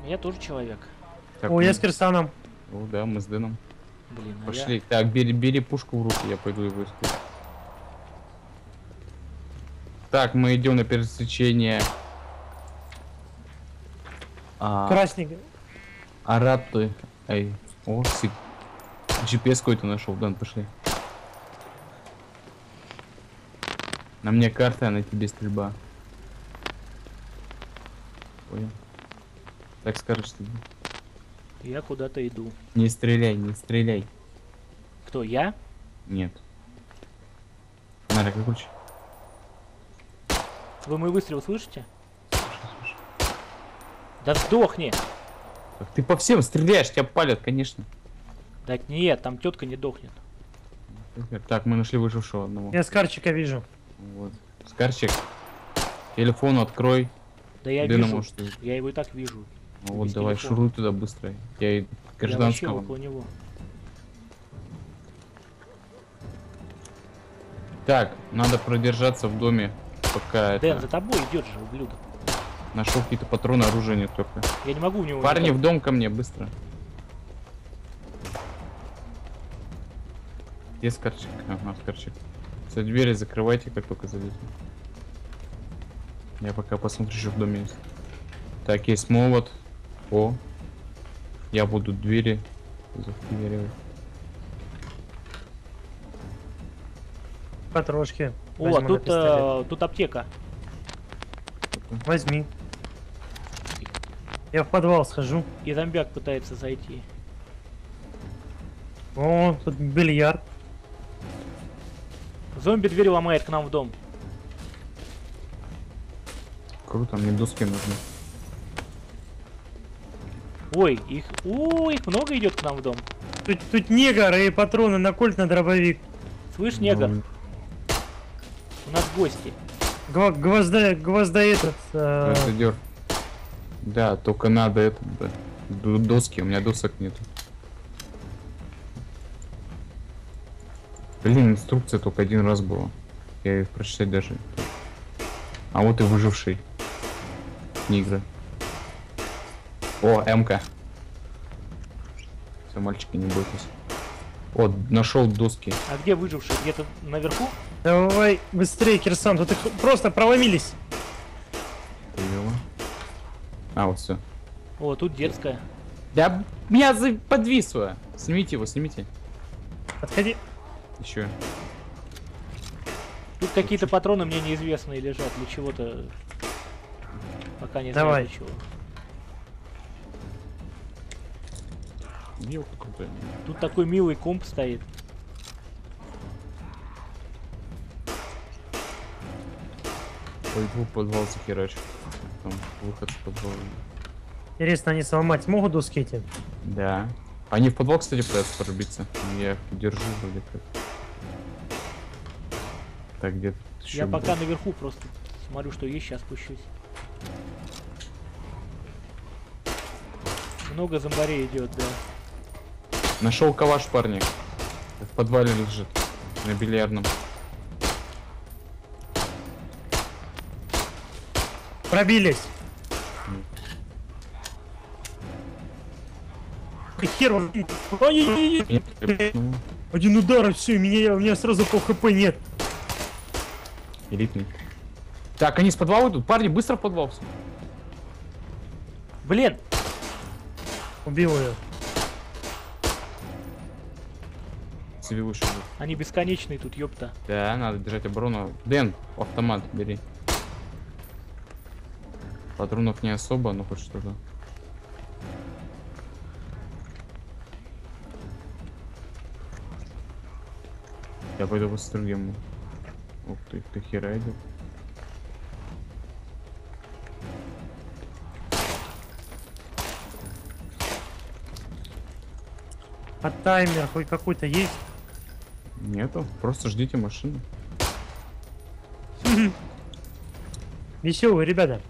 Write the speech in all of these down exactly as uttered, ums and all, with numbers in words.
Я тоже человек. Так, О, мы... я с Кирсаном. О, да, мы с Дэном. Блин, а Пошли. я... Так, бери, бери пушку в руки, я пойду его искать. Так, мы идем на пересечение. А... Красник. Арабты. Эй, о, сик. джи пи эс какой-то нашел, Дэн, пошли. На мне карта, а на тебе стрельба. Понял. Так скажешь ты. Я куда-то иду. Не стреляй, не стреляй. Кто, я? Нет. Нарик, выключи. Вы мой выстрел слышите? Да сдохни! Так ты по всем стреляешь, тебя палят, конечно. Да нет, там тетка не дохнет. Так, мы нашли выжившего одного. Я Скарчика вижу. Вот. Скарчик, телефон открой. Да я Дэна, вижу. может, ты- Я его и так вижу. Ну вот без давай, телефона. шуруй туда быстро. Я и Я вообще гражданского. около него. Так, надо продержаться в доме, пока Дэн, это... за тобой идет же, ублюдок. Нашел какие-то патроны, оружия нет только. Я не могу в него... Парни, никак- в дом ко мне, быстро. Где Скарчик? Ага, Скарчик. Все двери закрывайте, как только зайдете. Я пока посмотрю, что в доме есть. Так, есть молот. О. Я буду двери захуяривать. Потрошки. О, Возьму на тут, пистолет. э, тут аптека. Возьми. Я в подвал схожу. И зомбяк пытается зайти. О, тут бильярд. Зомби дверь ломает к нам в дом. Круто, мне доски нужны. Ой, их... О, их много идет к нам в дом. Тут, тут негр и патроны на кольт на дробовик. Слышь, негр, Ну, у нас гости. Гва гвозда, гвозда этот. э, гвоздодер. Да, только надо это, да. Д- доски, у меня досок нету. Блин, инструкция только один раз была. Я ее прочитать даже. А вот и выживший. Книга. О, М-ка. Все, мальчики, не бойтесь. О, нашел доски. А где выживший? Где-то наверху? Давай быстрее, Кирсан, тут их просто проломились. Поняла. А, вот все. О, тут детская. Да, меня за... подвисло. Снимите его, снимите. Отходи. Еще. Тут какие-то патроны мне неизвестные лежат. Для чего-то... Пока не Давай. знаю для чего. Ёлка крутая. Тут такой милый комп стоит. Пойду в подвал захерачу. Там выход в подвал. Интересно, они сломать могут доски эти? Да. Они в подвал, кстати, пытаются пробиться. Я их держу вроде как. Так, где-то еще. Я пока наверху просто смотрю, что есть, сейчас спущусь. Много зомбарей идет, да. Нашел калаш, парни. В подвале лежит. На бильярдном. Пробились. Хер он. Ой-ой-ой. Меня припнуло. Один удар и все, меня, у меня сразу пол хп нет. Элитный. Так, они с подвала идут. Парни, быстро в подвал. все. Блин! Убил ее. Себе выше. идут. Они бесконечные тут, ёпта. Да, надо держать оборону. Дэн, автомат бери. Патронов не особо, но хоть что-то. Я пойду посмотрю, где мы. Ух ты, ты хера идет. А таймер хоть какой-то есть? Нету, просто ждите машину. Веселые ребята.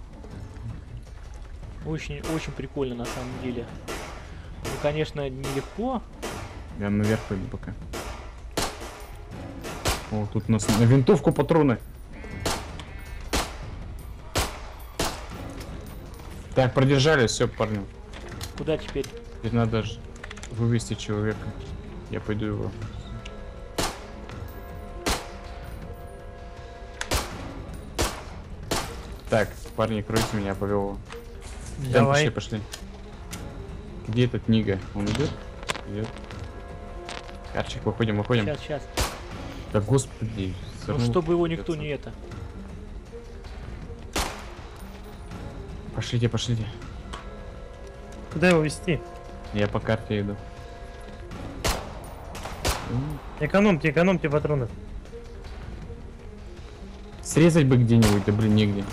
Очень, очень прикольно на самом деле. Ну, конечно, нелегко. Я наверх пойду пока. О, тут у нас на винтовку патроны. Так, продержались, все, парни. Куда теперь? Теперь надо ж вывести человека. Я пойду его. Так, парни, кройте меня, повел его. Там, Давай. пошли, пошли. Где этот Нига? Он идет? Идет. Карчик, выходим, выходим. Сейчас, сейчас. Да господи. Ну, чтобы его никто не это. Пошлите, пошлите. Куда его вести? Я по карте иду. Экономьте, экономьте патроны. Срезать бы где-нибудь, да блин, негде.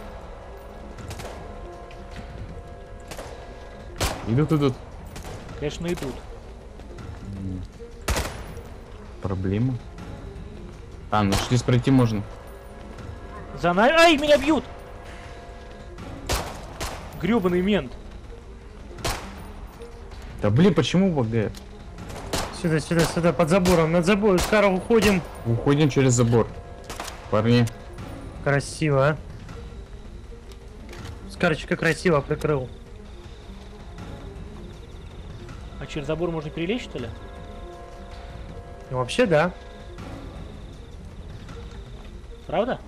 Идут, идут. Конечно, идут. Проблема. А, ну здесь пройти можно. За нами. Ай, меня бьют! Гребаный мент. Да блин, почему лагает? Сюда, сюда, сюда, под забором, над забором. Скоро уходим. Уходим через забор. Парни. Красиво, а. Скарочка красиво прикрыл. А через забор можно перелезть, что ли? Ну, вообще, да. Правда?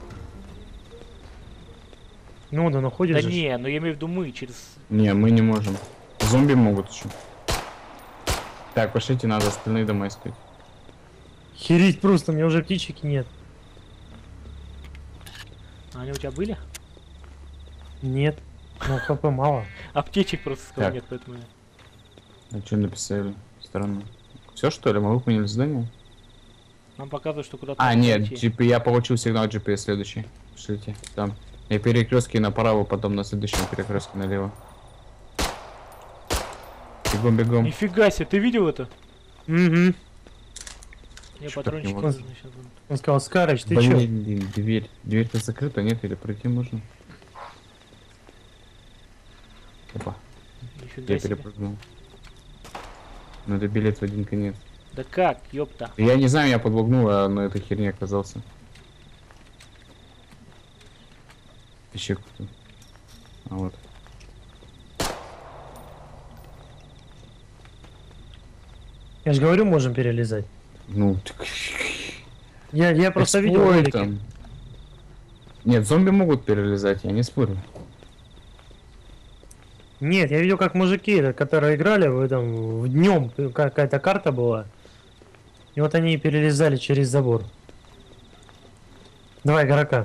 Ну, да, ну ходит Да же. не, но я имею в виду мы через... Не, мы не можем. Зомби могут еще. Так, пошлите, надо остальные дома искать. Хереть просто, у меня уже птичек нет. А они у тебя были? Нет. Ну, хп мало. Аптечек просто сказал Так. нет, поэтому... я- А что написали? Странно. Все что ли? Мы выполнили задание? Нам показывают, что куда-то... А, нужно нет, идти. джи пи, я получил сигнал джи пи эс следующий. Пошлите. Там. И перекрестки направо, потом на следующем перекрестке налево. Бегом, бегом. Нифига себе, ты видел это? Угу. Мне Чё так патрончики не нужны могу? сейчас будут. Он сказал, Скарыч, ты чё? Блин, дверь. Дверь-то закрыта, нет? Или пройти можно? Опа, Нифига я себе. перепрыгнул. Надо билет в один конец. Да как, ёпта. Я не знаю, я подлагнул, а на этой херне оказался. Еще кто-то. А вот. Я же говорю, можем перелезать. Ну, так... Я, я просто видел Ой, ролики. там. Нет, зомби могут перелезать, я не спорю. Нет, я видел, как мужики, которые играли в этом, в днем какая-то карта была. И вот они перелезали через забор. Давай, игрока.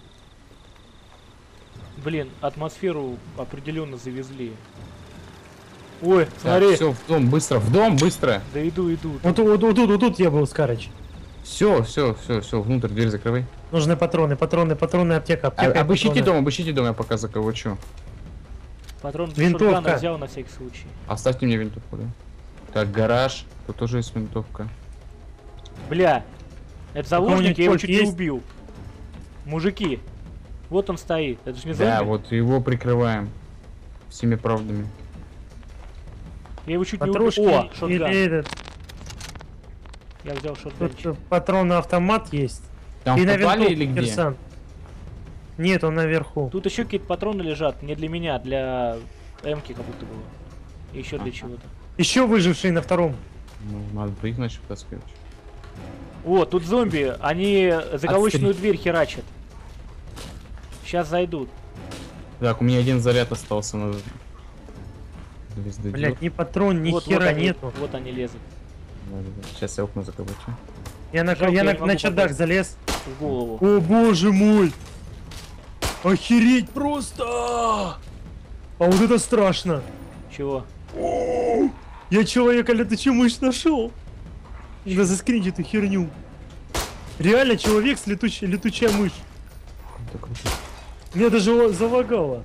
Блин, атмосферу определенно завезли. Ой, смотри. Все, в дом, быстро, в дом, быстро. Да иду, иду. Вот, вот, вот тут, вот тут я был, Скарыч. Все, все, все, все, внутрь дверь закрывай. Нужны патроны, патроны, патроны, аптека, А, аптека. обыщите патроны. дом, обыщите дом, я пока заколочу. Патрон для Винтовка. шотгана взял на всякий случай. Оставьте мне винтовку, да? Так, гараж, тут тоже есть винтовка. Бля, это заложник, я его Какой-нибудь чуть не есть? убил. Мужики, вот он стоит. Это же не Да, зомби. вот его прикрываем. Всеми правдами. Я его чуть Патрушки не убил. О, или шотган. этот, Я взял шотганчик. тут патрон на автомат есть. Там И в на подвале винтовку, или где? Кирсан. Нет, он наверху. Тут еще какие-то патроны лежат, не для меня, для эмки как будто было. И еще для Ага. чего-то. Еще выживший на втором. Ну, надо бы их значит вытаскивать. О, тут зомби, они заколоченную дверь херачат. Сейчас зайдут. Так, у меня один заряд остался, надо... Весь дойдёт. Блять, ни патрон, ни вот, хера вот они, нету. Вот они лезут. Да, да, да. Сейчас я окна заколочу. Я на, Жалко, я я на, не могу на чердак попасть. залез. В голову. О боже мой! Охереть просто! А вот это страшно! Чего? Я человека летучую мышь нашел! Да заскриньте эту херню. Реально человек с летучей, летучая мышь. Это круто. Меня даже о- залагало.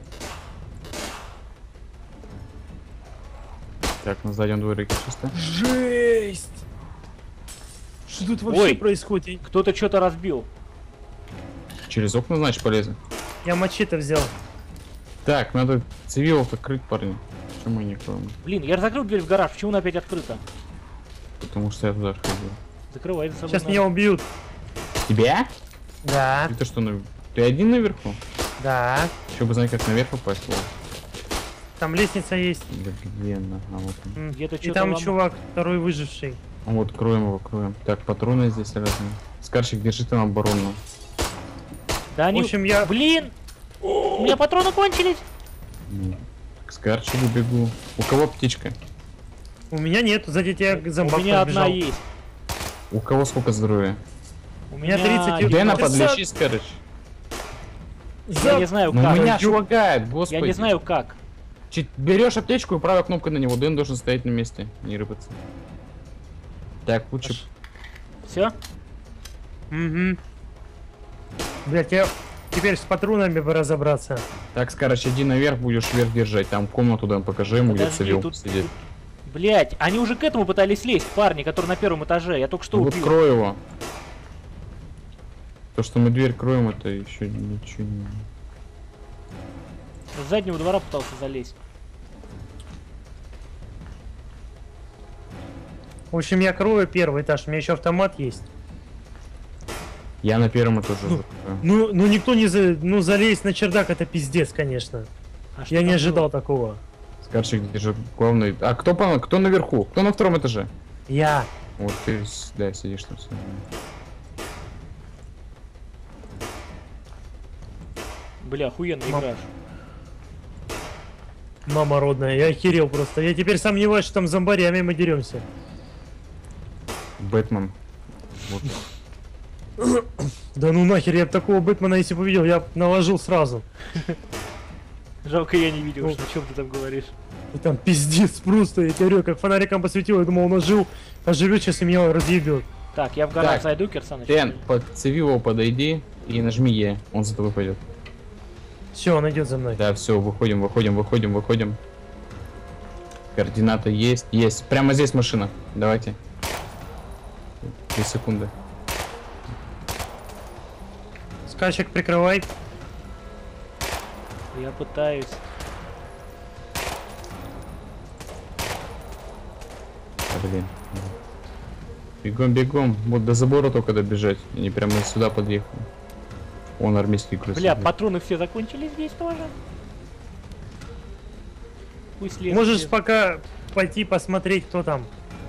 Так, на заднем дворике чисто. Жесть! Что тут вообще Ой. происходит? Кто-то что-то разбил. Через окна, значит, полезем. Я мачете взял. Так, надо цивилов открыть, парни. Почему мы не кроем? Блин, я закрыл дверь в гараж, почему она опять открыта? Потому что я туда ходил. Закрывай за собой. Сейчас надо. меня убьют. Тебя? Да, Ты что, на... ты один наверху? да. Еще бы знать, как наверх попасть. Вот. Там лестница есть. Да где она? А вот он. М. Где-то И что-то там лом- чувак, второй выживший. А вот кроем его, кроем. Так, патроны здесь разные. Скарчик, держи там оборону. Да В они... общем, я... Блин! У меня патроны кончились! Ну, К Скарчику бегу. У кого птичка? У меня нет, сзади тебя зомбак У меня одна подбежал. есть. У кого сколько здоровья? У меня меня... тридцать и- Дэна, Красав- подлечи, Скарыч. Я не знаю Ну как. меня ж лагает, господи. Я не знаю как. Чит- берешь аптечку и правой кнопкой на него. Дэн должен стоять на месте, не рыпаться. Так, лучше... Все? Угу. Блять, я теперь с патронами бы разобраться. Так, Скарыч, иди наверх, будешь вверх держать. Там комнату, Дэн, покажи ему, где Подожди, цивил тут- сидит. Блять, они уже к этому пытались лезть, парни, которые на первом этаже. Я только что Ну вот убил. крой его. То, что мы дверь кроем, это еще ничего не... С заднего двора пытался залезть. В общем, я крою первый этаж, у меня еще автомат есть. Я на первом этаже. Ну, закрою. Ну, ну никто не за... Ну, залезть на чердак это пиздец, конечно. А что Я не там ожидал было? такого. Скарчик, держи главный. А кто, по... кто наверху? Кто на втором этаже? Я. Вот ты, с- да, сидишь там. Все. Бля, охуенно Мам. играешь. Мама родная, я охерел просто. Я теперь сомневаюсь, что там с зомбарями мы деремся. Бэтмен. Вот. Да ну нахер, я б такого Бэтмена, если бы увидел, я б наложил сразу. Жалко, я не видел, Ну. что, о чем ты там говоришь. И там пиздец просто, я тебе говорю, как фонариком посветил, я думал, он ожил, оживет сейчас и меня разъебет. Так, я в гараж Так, зайду, Кирсаныч. Дэн, под цивилу подойди и нажми Е. Он за тобой пойдет. Все, он идет за мной. Да, все, выходим, выходим, выходим, выходим. Координаты есть, есть. Прямо здесь машина. Давайте. Три секунды. Скачек прикрывай. Я пытаюсь. А, блин. Бегом, бегом. Вот до забора только добежать. Они прямо сюда подъехали. Он армейский груз. Бля, патроны все закончились здесь тоже. Пусть лезут, Можешь лезут. пока пойти посмотреть, кто там.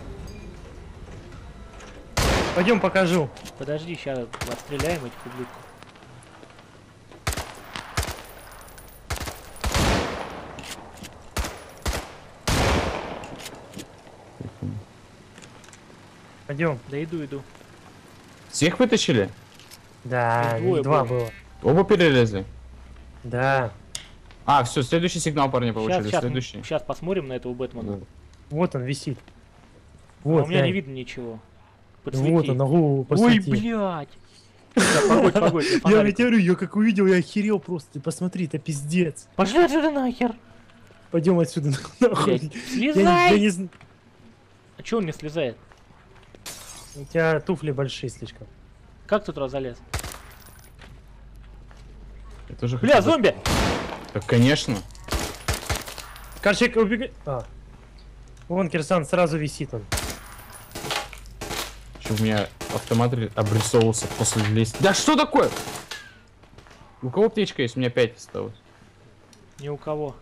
Пойдем покажу. Подожди, сейчас отстреляем этих ублюдков. Пойдем. Да иду, иду. Всех вытащили? Да, Их двое их два было. было. Оба перелезли? Да. А, все, следующий сигнал, парни, Сейчас, получили. сейчас, Следующий. сейчас посмотрим на этого Бэтмена. Вот. Вот он висит. А Вот, у меня не глянь. видно ничего. Вот Подсвети. он, на голову Ой, посвети. блядь. Да, погодь, погодь, я Я фонарик. ведь говорю, я как увидел, я охерел просто. Ты посмотри, это пиздец. Пошли отсюда нахер. Пойдем отсюда нахуй. Блядь, Я, не- я слезай. не зн- А чё он не слезает? У тебя туфли большие слишком. Как тут раз залез? Я тоже Бля, хочу- зомби! Так, конечно. Карчик, убегай. А. Вон Кирсан сразу висит он. Что у меня автомат ре- обрисовывался после лестницы. Да что такое? У кого птичка есть? У меня пять осталось. Ни у кого.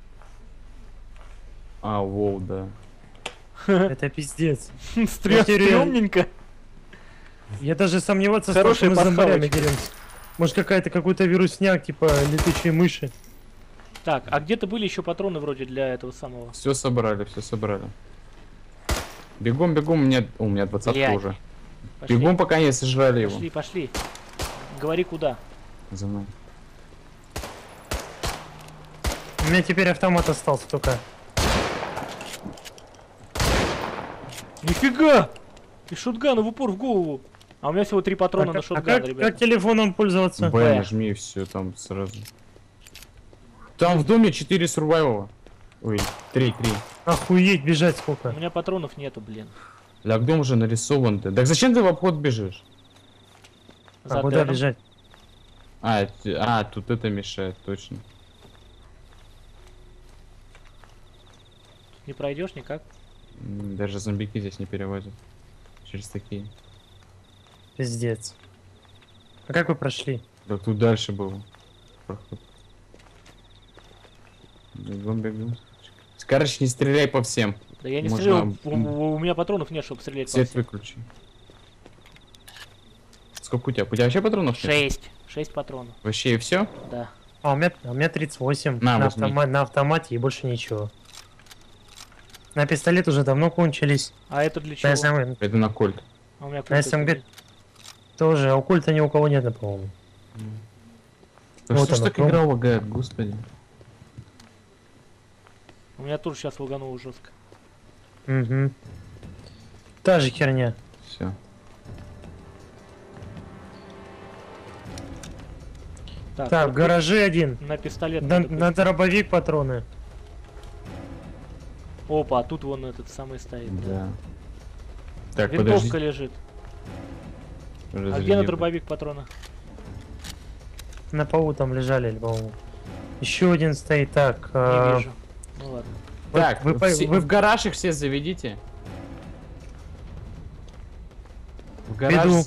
А, воу, да. Это пиздец. Стрём- теряю. Стрёмненько. Я даже сомневаться стал, что Хорошая мы с зомбарями пасхалочка. деремся. Может какая-то какой-то вирусняк, типа летучие мыши. Так, а где-то были еще патроны вроде для этого самого. Все собрали, все собрали. Бегом, бегом, у меня, у меня двадцатка Блядь. уже. Пошли, Бегом, пока не сожрали пошли, его. пошли. Говори куда. За мной. У меня теперь автомат остался только. Нифига! И шотгана в упор в голову. А у меня всего три патрона А на как- а шотган, как, ребят. как телефоном пользоваться? Б, Б. нажми и все, там сразу. Там в доме четыре сурвайвала. Ой, три, три. Охуеть, бежать У сколько. меня патронов нету, блин. Лягдом уже нарисован ты. Так зачем ты в обход бежишь? За А куда Дэном. бежать? А, т- а, тут это мешает, точно. Не пройдешь никак? М, Даже зомбики здесь не перевозят. Через такие. Пиздец. А как вы прошли? Да тут дальше был проход. Бегом, бегом. Короче, не стреляй по всем. Да я не Можно- стрелял, у, у- у меня патронов нет, чтобы стрелять по Свет всем. выключи. Сколько у тебя? У тебя вообще патронов нет? Шесть. Шесть патронов, Вообще и все? да. А у меня, а у меня тридцать восемь. На, на, возьми. автома- на автомате и больше ничего. На пистолет уже давно кончились. А это для чего? На СМГ Это на кольт. А у меня на кольт СМГ есть. тоже. А у культа ни у кого нет, по-моему. Да Вот что ж оно, так пром- игра лагает, господи. У меня тоже сейчас лагануло жестко. Угу. Та же херня. Все. Так, Так, вот гаражи один. на пистолет. На, надо на дробовик патроны. быть. Опа, а тут вон этот самый стоит. Да. Так, Винтовка подожди. лежит. А Разряди. где на дробовик патрона? На полу там лежали, по-моему. Еще один стоит. Так. Не а, вижу. Ну ладно. Так, вы, вы, по- все- вы- в гараж их все заведите. В гараж... Веду.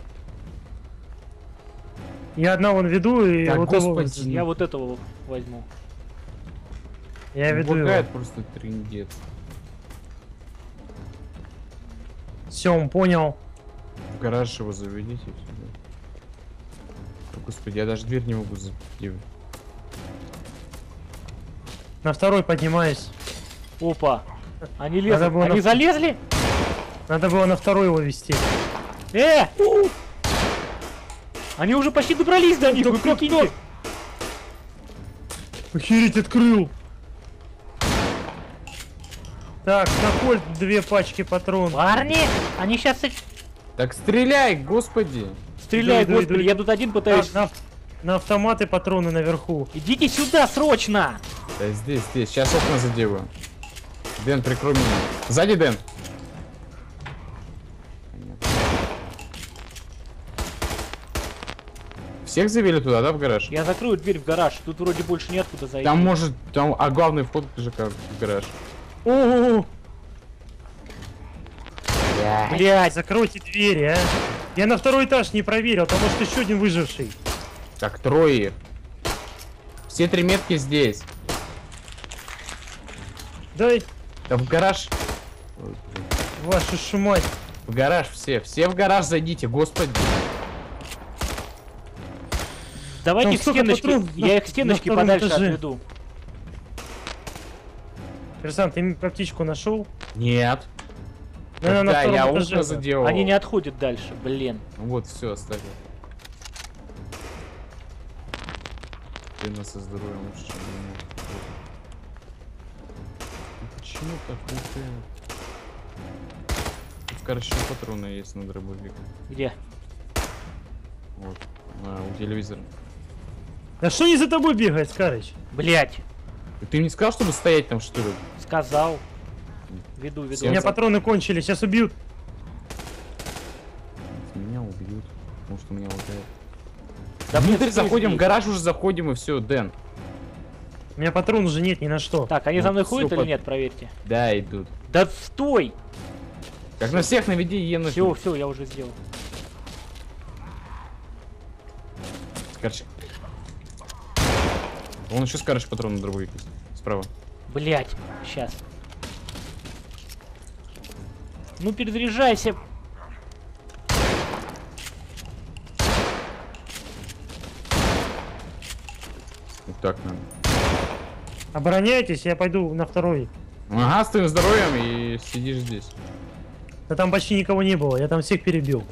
Я одного веду и Так, вот его- господи. Я вот этого возьму. Я веду Лагает его. просто триндец. Все, он понял. В гараж его заведите. и всё, да. О, господи, я даже дверь не могу закрыть. На второй поднимаюсь. Опа. Они Надо лезут. было Они на- залезли? Надо было на второй его вести. Э! Они уже почти добрались до них, Да вы кто- прикиньте. Охереть, открыл. Так, на кольт две пачки патронов. Парни, они сейчас Так стреляй, господи! стреляют, Иду, иду, господи, иду. я тут один пытаюсь. Так, на, на автоматы патроны наверху. Идите сюда, срочно! Да здесь, здесь. Сейчас окна заделаю. Дэн, прикрой меня. Сзади, Дэн. Понятно. Всех завели туда, да, в гараж? Я закрою дверь в гараж, тут вроде больше неоткуда зайти. Там может, там, а главный вход же как в гараж. О, Блять, закройте двери, а. Я на второй этаж не проверил, потому что еще один выживший. Так, трое их. Все три метки здесь. Дай Да в гараж. Ой, блин. вашу ж мать. В гараж все. Все в гараж зайдите, господи. давайте Там их к столько стеночке, патронов я на- их к стеночке на втором подальше этаже. отведу. Персан, ты им птичку нашел? Нет. Наверное, на Да, втором я этаже окна это. заделал. Они не отходят дальше, блин. Вот, все, оставил. Ты нас со здоровьем лучше, чем меня. Ну почему так лутает? Тут, короче, патроны есть на дробовик. Где? Вот. А, у телевизора. Да что не за тобой бегает, Скарыч? Блять, И ты мне сказал, чтобы стоять там, что ли? сказал. Веду, веду. У меня Всем патроны кончились, сейчас убьют. Меня убьют. Потому что меня лутает. Да, Внутрь блин, заходим, стой в гараж уже заходим и все, Дэн. У меня патрон уже нет ни на что. Так, они Вот за мной всё ходят или под- нет, проверьте. Да, идут. Да стой! Как на всех наведи Ену. Все, все, я уже сделал. Короче. Он еще скажешь патрон на дробовик есть. Справа. Блять, сейчас. Ну перезаряжайся. Вот так надо. Обороняйтесь, я пойду на второй. Ага, с твоим здоровьем и сидишь здесь. Да там почти никого не было, я там всех перебил.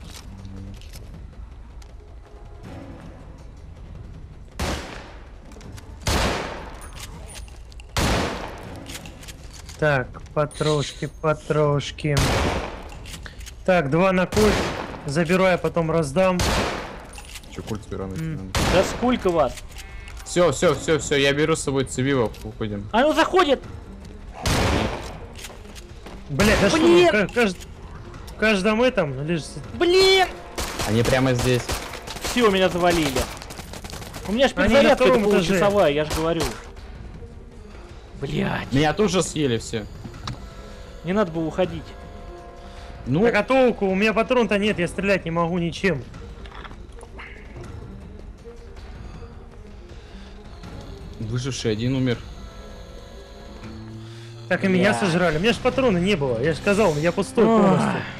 Так, потрошки, потрошки. Так, два на кольт. Забираю, потом раздам. Че, культ рано. М. Да сколько вас? Все, все, все, все, я беру с собой цивилов, уходим. А ну заходит! Блять, да что Блин! вы, ка- кажд- в каждом этом лишь... Блин! Они прямо здесь. Все, меня завалили. У меня ж Они на перезарядка это втором этаже. получасовая, я же говорю. Блять, Меня тоже съели все. не надо было уходить. Ну, Так а толку? У меня патрон-то нет, я стрелять не могу ничем. выживший один умер. Так и меня Бля. сожрали. У меня ж патрона не было. Я же сказал, я пустой Ох. полностью.